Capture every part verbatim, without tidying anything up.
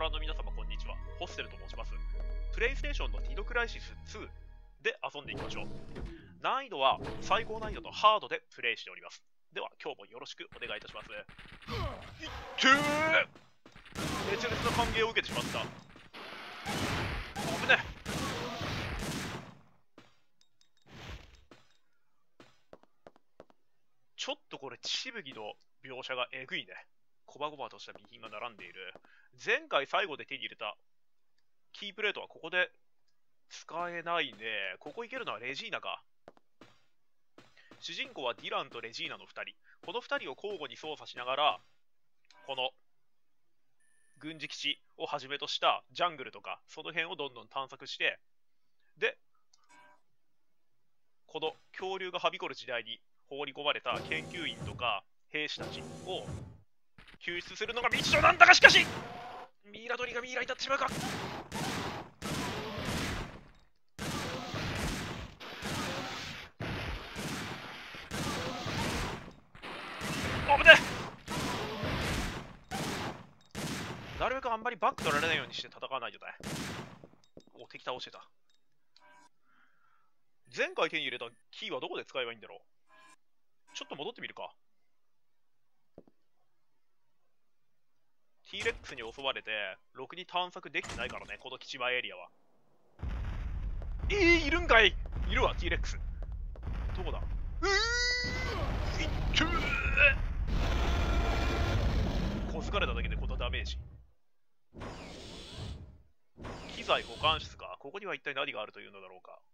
覧の皆様こんにちは。ホステルと申します。プレイステーションのディドクライシスツーで遊んでいきましょう。難易度は最高難易度とハードでプレイしております。では今日もよろしくお願いいたします。いってー熱烈な歓迎を受けてしまった。危ねえ。ちょっとこれ、ちぶぎの描写がえぐいね。こまごまとした備品が並んでいる。前回最後で手に入れたキープレートはここで使えないね。ここ行けるのはレジーナか。主人公はディランとレジーナのふたり。このふたりを交互に操作しながら、この軍事基地をはじめとしたジャングルとか、その辺をどんどん探索して、で、この恐竜がはびこる時代に放り込まれた研究員とか兵士たちを救出するのがミッションなんだが、しかしミイラ取りがミイラになってしまうか。危ねえ。なるべくあんまりバック取られないようにして戦わないとね。お、敵倒してた。前回手に入れたキーはどこで使えばいいんだろう。ちょっと戻ってみるか。T レックスに襲われて、ろくに探索できてないからね、この基地前エリアは。えー、いるんかい。いるわ、T レックス。どこだ。うーいっちゅーこづかれただけでこのダメージ。機材保管室か。ここには一体何があるというのだろうか。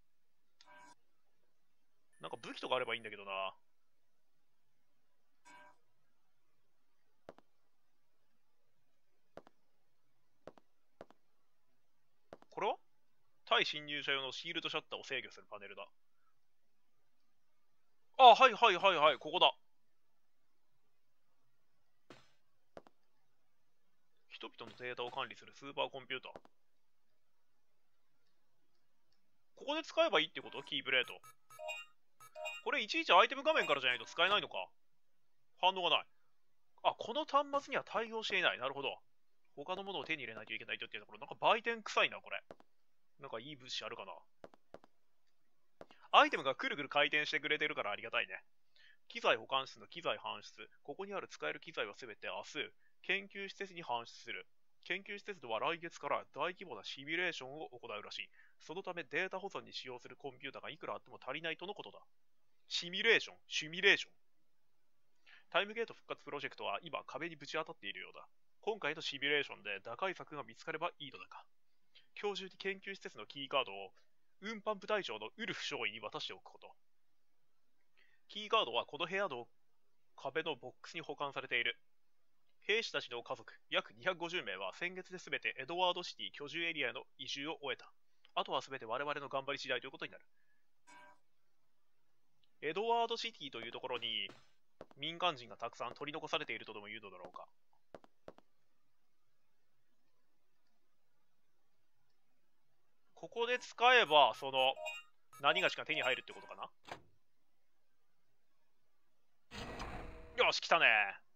なんか武器とかあればいいんだけどな。これは対侵入者用のシールドシャッターを制御するパネルだ。あ、はいはいはいはい、ここだ。人々のデータを管理するスーパーコンピューター。ここで使えばいいってこと？キープレート。これいちいちアイテム画面からじゃないと使えないのか？反応がない。あ、この端末には対応していない。なるほど。他のものを手に入れないといけないとっていうところ、なんか売店臭いな、これ。なんかいい物資あるかな。アイテムがくるくる回転してくれてるからありがたいね。機材保管室の機材搬出。ここにある使える機材はすべて明日、研究施設に搬出する。研究施設では来月から大規模なシミュレーションを行うらしい。そのためデータ保存に使用するコンピュータがいくらあっても足りないとのことだ。シミュレーション、シミュレーション。タイムゲート復活プロジェクトは今壁にぶち当たっているようだ。今回のシミュレーションで打開策が見つかればいいのだが。今日中に研究施設のキーカードを運搬部隊長のウルフ少尉に渡しておくこと。キーカードはこの部屋の壁のボックスに保管されている。兵士たちの家族約にひゃくごじゅうめいは先月で全てエドワードシティ居住エリアへの移住を終えた。あとは全て我々の頑張り次第ということになる。エドワードシティというところに民間人がたくさん取り残されているとでも言うのだろうか。ここで使えばその何がしか手に入るってことかな。よし、来たね。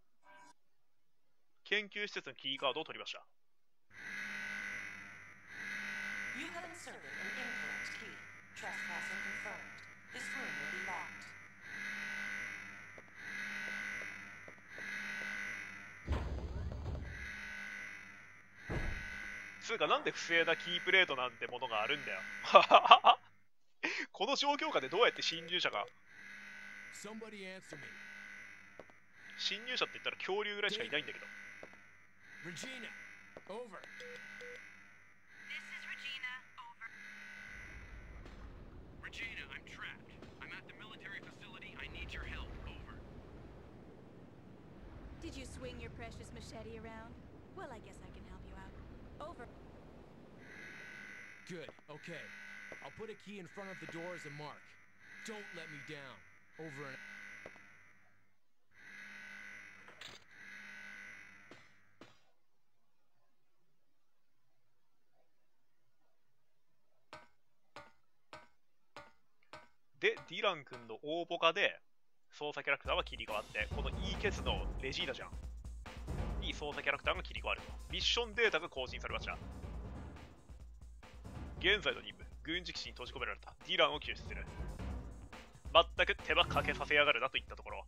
研究施設のキーカードを取りました。You have inserted an incorrect key. Trespassing confirmed. This room will be locked. つうか、なんで不正なキープレートなんてものがあるんだよ。この状況下でどうやって侵入者が。侵入者って言ったら恐竜ぐらいしかいないんだけど。 Regina, over. This is Regina, over. Regina, I'm trapped. I'm at the military facility. I need your help, over. Did you swing your precious machete around? Well, I guess I can help you out. Over. Good, okay. I'll put a key in front of the door as a mark. Don't let me down. Over and... で、ディラン君の大ボカで操作キャラクターは切り替わって、この イー ケツのレジーナじゃん。いい、 操作キャラクターが切り替わると。ミッションデータが更新されました。現在の任務、軍事基地に閉じ込められたディランを救出する。全く手間かけさせやがるなといったところ。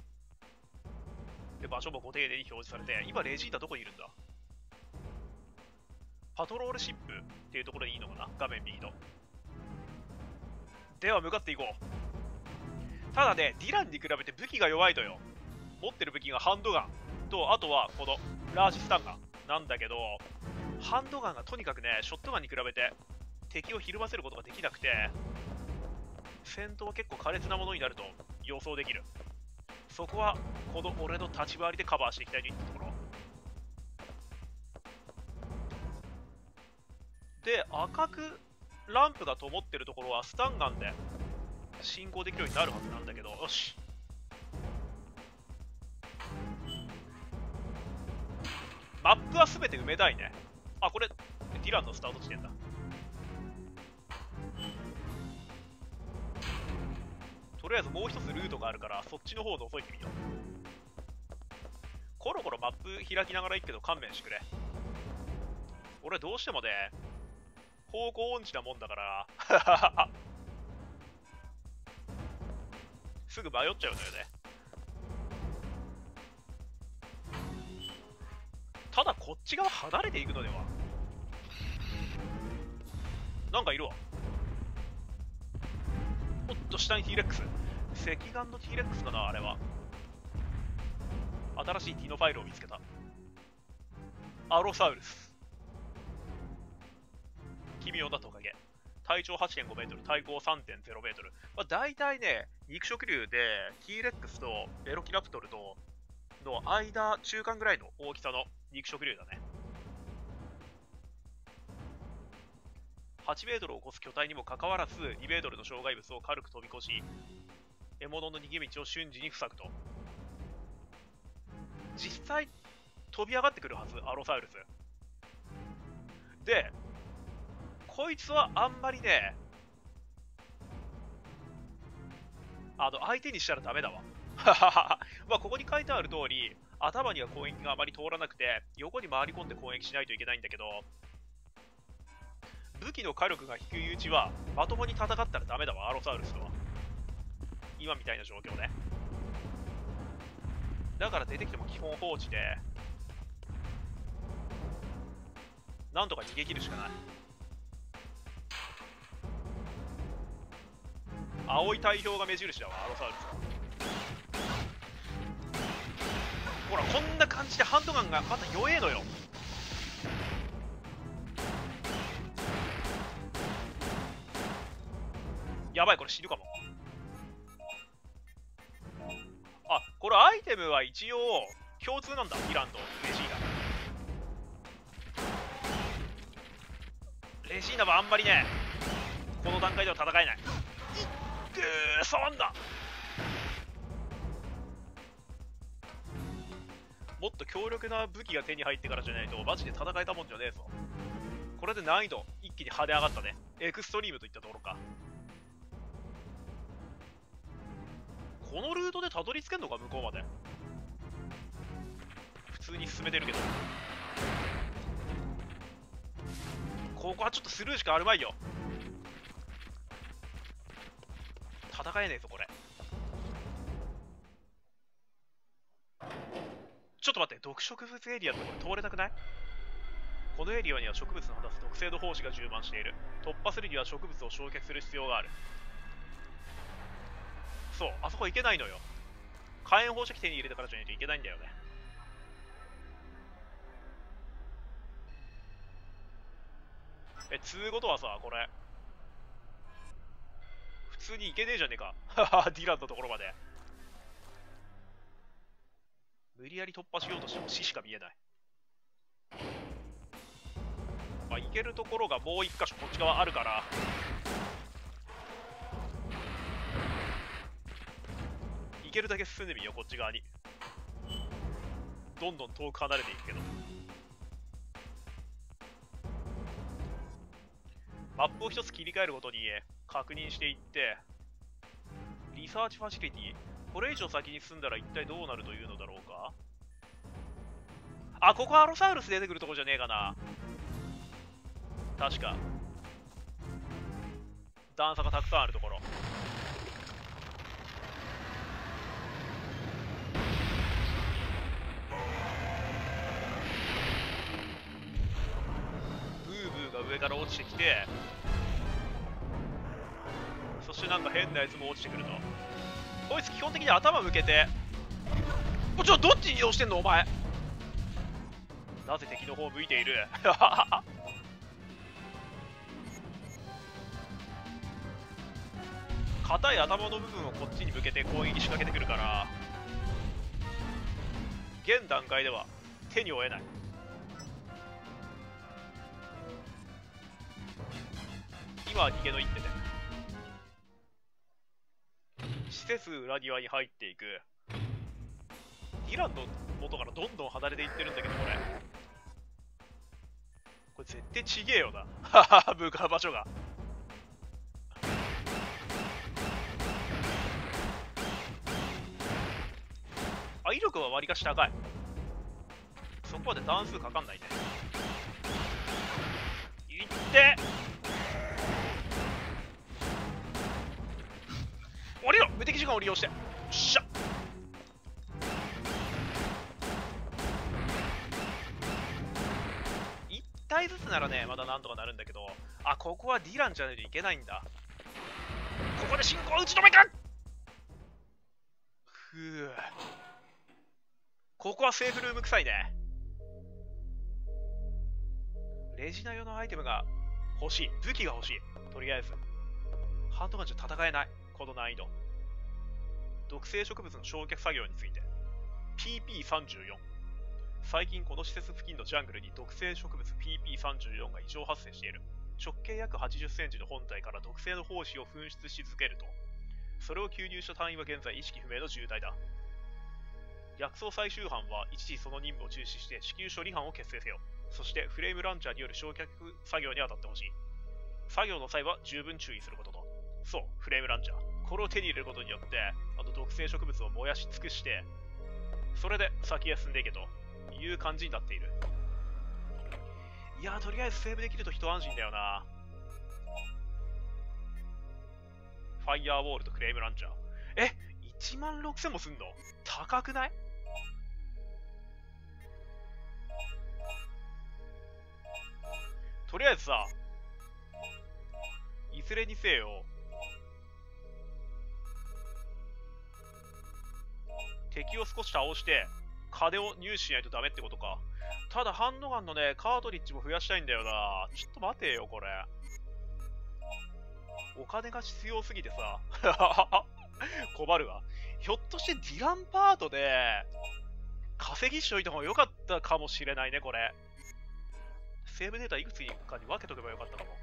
で、場所もご丁寧に表示されて、今レジータどこにいるんだ？パトロールシップっていうところでいいのかな、画面右の。では向かっていこう。ただね、ディランに比べて武器が弱いのよ。持ってる武器がハンドガンと、あとはこのラージスタンガンなんだけど、ハンドガンがとにかくね、ショットガンに比べて敵をひるませることができなくて、戦闘は結構苛烈なものになると予想できる。そこはこの俺の立ち回りでカバーしていきたいといったところで、赤くランプが灯ってるところはスタンガンで進行できるようになるはずなんだけど、よし。マップは全て埋めたいね。あ、これディランのスタート地点だ。とりあえずもう一つルートがあるからそっちの方を覗いてみよう。コロコロマップ開きながら行くけど勘弁してくれ。俺どうしてもね、方向音痴なもんだからすぐ迷っちゃうのよね。ただこっち側離れていくのでは。なんかいるわ。おっと、下に T レックス。赤眼の T レックスかな、あれは。新しい T のファイルを見つけた。アロサウルス。奇妙なトカゲ。体長 はちてんごメートル、体高 さんてんゼロメートル。まあ、大体ね、肉食竜で T レックスとベロキラプトルとの間、中間ぐらいの大きさの肉食竜だね。はちメートルを超す巨体にもかかわらず、にメートルの障害物を軽く飛び越し、獲物の逃げ道を瞬時に塞ぐと。実際、飛び上がってくるはず、アロサウルス。で、こいつはあんまりね、あの、相手にしたらダメだわ。まあ、ここに書いてある通り、頭には攻撃があまり通らなくて、横に回り込んで攻撃しないといけないんだけど、武器の火力が低いうちは、まともに戦ったらダメだわ、アロサウルスとは。今みたいな状況ね。だから出てきても基本放置で、なんとか逃げ切るしかない。青い体表が目印だわ、アロサウルスは。ほら、こんな感じでハンドガンがまた弱えのよ。やばい、これ死ぬかも。あ、これアイテムは一応共通なんだ、イランとレジーナ。レジーナはあんまりね、この段階では戦えない。いっくー、触んだ。もっと強力な武器が手に入ってからじゃないとマジで戦えたもんじゃねえぞ。これで難易度一気に跳ね上がったね。エクストリームといったところか。このルートでたどり着けんのか、向こうまで。普通に進めてるけど、ここはちょっとスルーしかあるまいよ。戦えねえぞこれ。ちょっと待って、毒植物エリアってこれ通れなくない？このエリアには植物の放つ毒性の胞子が充満している。突破するには植物を焼却する必要がある。そう、あそこ行けないのよ。火炎放射器手に入れてからじゃないといけないんだよね。え、つうことはさ、これ普通に行けねえじゃねえか。ディランのところまで無理やり突破しようとしても死しか見えない。まあ、行けるところがもう一箇所こっち側あるから、行けるだけ進んでみよう、こっち側に。どんどん遠く離れていくけど、マップを一つ切り替えるごとに確認していって、リサーチファシリティ、これ以上先に進んだら一体どうなるというのだろうか。 あ、ここアロサウルス出てくるとこじゃねえかな。確か。段差がたくさんあるところ。ブーブーが上から落ちてきて、そしてなんか変なやつも落ちてくると。こいつ基本的に頭向けて、おちょどっちに移動してんのお前。なぜ敵の方を向いている。硬い頭の部分をこっちに向けて攻撃仕掛けてくるから、現段階では手に負えない。今は逃げの一手で施設裏庭に入っていく。ディランの元からどんどん離れていってるんだけど、これこれ絶対ちげえよな。向かう場所が。あ、威力は割りかし高い。そこまで段数かかんないね。いって降りろ、無敵時間を利用して。よっしゃ。いったいずつならねまだなんとかなるんだけど、あ、ここはディランじゃないといけないんだ。ここで進行打ち止めか。ふう、ここはセーフルーム臭いね。レジナ用のアイテムが欲しい。武器が欲しい。とりあえずハンドガンじゃ戦えない。この難易度。毒性植物の焼却作業について ピーピーさんじゅうよん。 最近この施設付近のジャングルに毒性植物 ピーピーさんじゅうよん が異常発生している。直径約はちじゅっセンチの本体から毒性の胞子を噴出し続けると、それを吸入した隊員は現在意識不明の重体だ。薬草採集班は一時その任務を中止して至急処理班を結成せよ。そしてフレームランチャーによる焼却作業に当たってほしい。作業の際は十分注意することと。そう、フレームランチャー。これを手に入れることによって、あの毒性植物を燃やし尽くして、それで先へ進んでいけという感じになっている。いやー、とりあえずセーブできると一安心だよな。ファイヤーウォールとフレームランチャー。え、いちまんろくせんもすんの？高くない？とりあえずさ、いずれにせよ敵を少し倒して金を入手しないとダメってことか。ただハンドガンのねカートリッジも増やしたいんだよな。ちょっと待てよ、これお金が必要すぎてさ困るわ。ひょっとしてディランパートで稼ぎしといた方が良かったかもしれないね。これセーブデータいくつかに分けとけばよかったかも。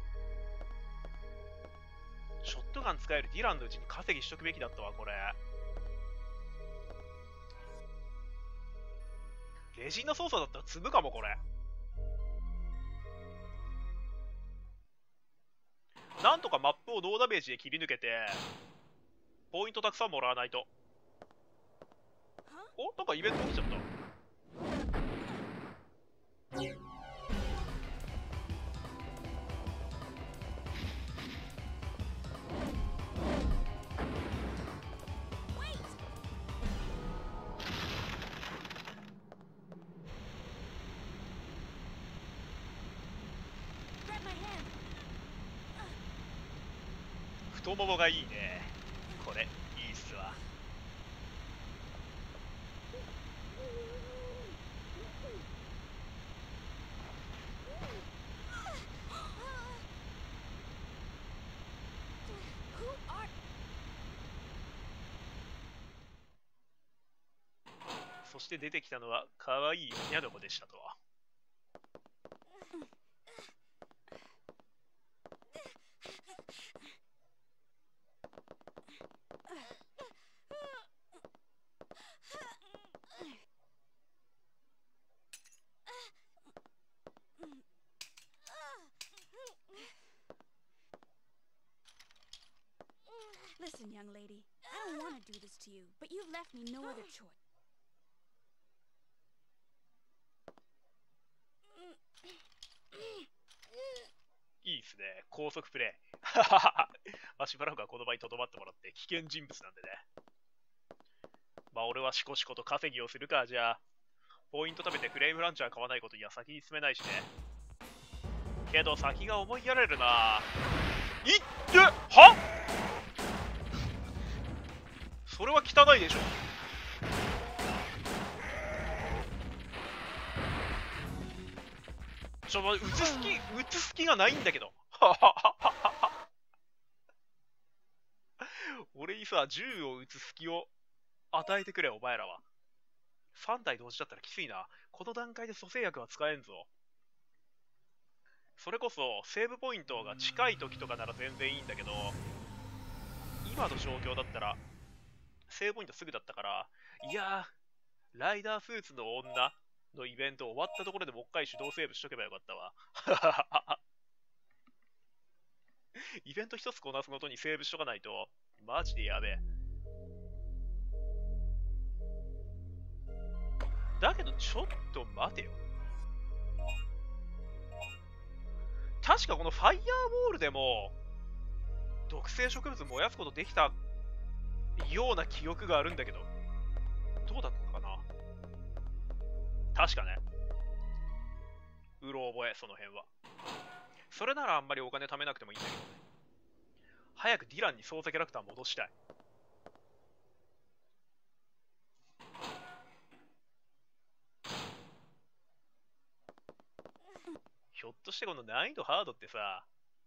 ショットガン使えるディランのうちに稼ぎしとくべきだったわ。これレジンの操作だったら積むかも。これなんとかマップをノーダメージで切り抜けてポイントたくさんもらわないと。お、なんかイベント起きちゃった。太ももがいいね。これいいっすわ。そして出てきたのは可愛いニャドコでしたとは。 Listen, young lady, I don't want to do this to you, but you've left me no other choice. ですね。高速プレイ。ははは。まあしばらくはこの場に留まってもらって危険人物なんでね。まあ俺はシコシコと稼ぎをするか、じゃあ。ポイント食べてフレームランチャー買わないことには先に進めないしね。けど先が思いやられるな。いってはそれは汚いでしょ。ちょ、ま、撃つ隙、撃つ隙がないんだけど。俺にさ、銃を撃つ隙を与えてくれ、お前らは。さん体同時だったらきついな。この段階で蘇生薬は使えんぞ。それこそ、セーブポイントが近い時とかなら全然いいんだけど、今の状況だったら、セーブポイントすぐだったから、いやー、ライダースーツの女のイベント終わったところでもう一回手動セーブしとけばよかったわ。イベント一つこなすごとにセーブしとかないと、マジでやべえ。だけどちょっと待てよ。確かこのファイヤーボールでも、毒性植物燃やすことできたような記憶があるんだけど、どうだったのかな。確かね。うろ覚え、その辺は。それならあんまりお金貯めなくてもいいんだけどね。早くディランに操作キャラクター戻したい。ひょっとしてこの難易度ハードってさ、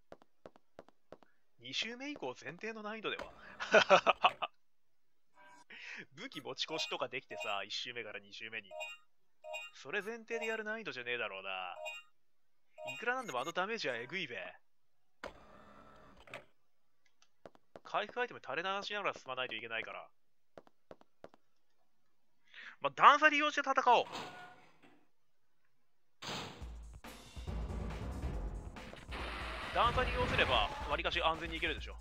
に周目以降前提の難易度では武器持ち越しとかできてさ、いち周目からに周目に。それ前提でやる難易度じゃねえだろうな。いくらなんでもあのダメージはえぐいべ。回復アイテム垂れ流しながら進まないといけないから。まあ、段差利用して戦おう。段差利用すれば、わりかし安全にいけるでしょ。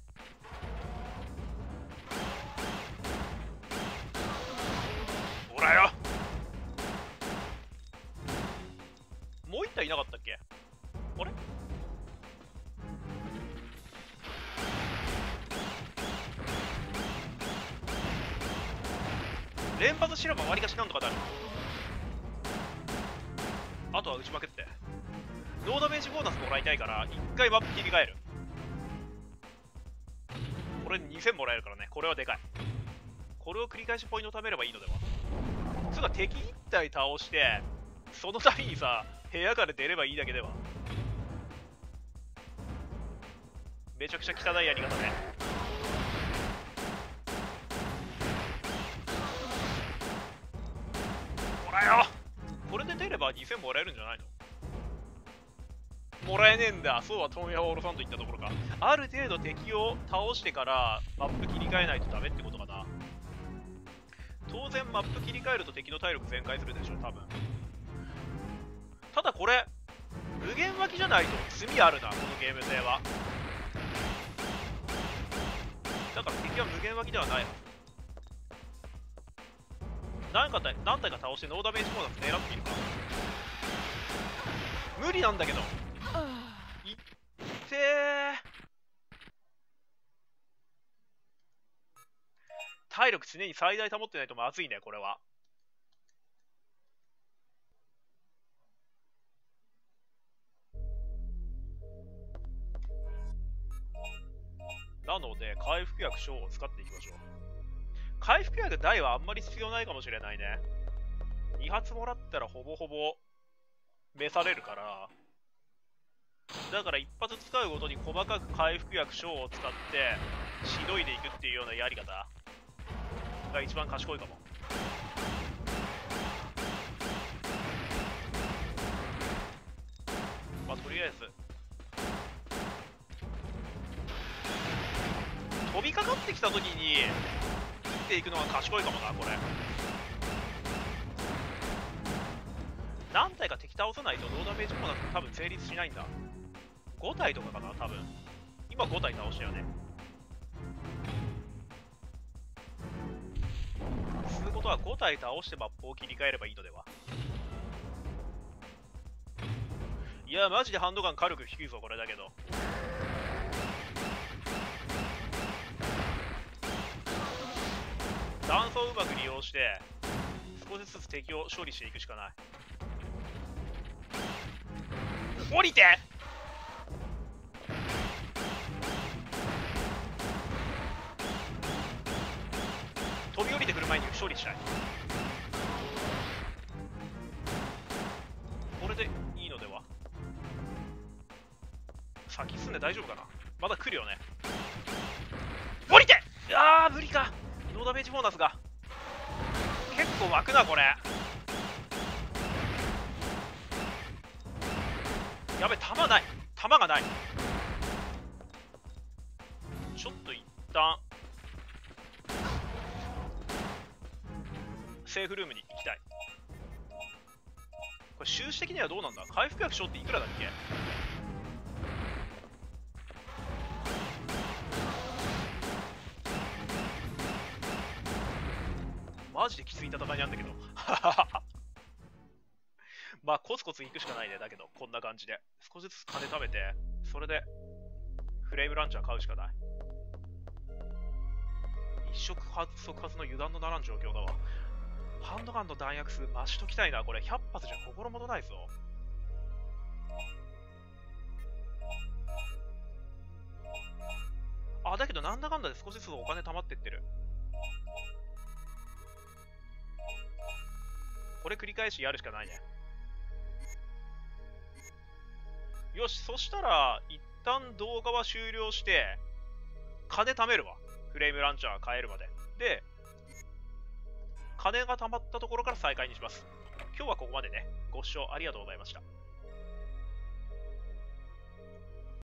ほらよ。もう一体いなかったっけ？あれ？連発しればわりかしなんとかなる。あとは打ちまくってノーダメージボーナスもらいたいから一回マップ切り替える。これにせんもらえるからね。これはでかい。これを繰り返しポイント貯めればいいのでは。つうか敵いち体倒してその度にさ部屋から出ればいいだけでは。めちゃくちゃ汚いやり方ね。ほらよ。これで出ればにせんもらえるんじゃないの？もらえねえんだ。そうは問屋を下ろさんといったところか。ある程度敵を倒してからマップ切り替えないとダメってことかな。当然マップ切り替えると敵の体力全開するでしょ多分。ただこれ無限脇じゃないと罪あるなこのゲーム性は。だから敵は無限脇ではないはず。何か何体か倒してノーダメージボーナス狙ってみるか。無理なんだけど。いってー。体力常に最大保ってないとまずいねこれは。なので回復薬小を使っていきましょう。回復薬大はあんまり必要ないかもしれないね。に発もらったらほぼほぼ召されるから。だから一発使うごとに細かく回復薬小を使ってしのいでいくっていうようなやり方が一番賢いかも。まあとりあえず飛びかかってきた時に撃っていくのが賢いかもなこれ。何体か敵倒さないとノーダメージボーナス多分成立しないんだ。ご体とかかな多分。今ご体倒したよね。することはご体倒してマップを切り替えればいいのでは。いやマジでハンドガン火力低いぞこれだけど。 段差をうまく利用して少しずつ敵を処理していくしかない。降りて。飛び降りてくる前に処理したい。これでいいのでは。先進んで大丈夫かな。まだ来るよね。降りて。あー無理か。ノーダメージボーナスが結構湧くなこれ。やべ、弾ない、弾がない。ちょっと一旦セーフルームに行きたい。これ収支的にはどうなんだ。回復薬賞っていくらだっけ。マジできつい戦いなんだけどまあコツコツいくしかないね。だけどこんな感じで少しずつ金貯めて、それでフレームランチャー買うしかない。一触即発の油断のならん状況だわ。ハンドガンの弾薬数増しときたいな。これひゃっ発じゃ心もとないぞ。あ、だけどなんだかんだで少しずつお金貯まってってる。これ繰り返しやるしかないね。よし、そしたら一旦動画は終了して金貯めるわ。フレームランチャー買えるまでで、金が貯まったところから再開にします。今日はここまでね。ご視聴ありがとうございました。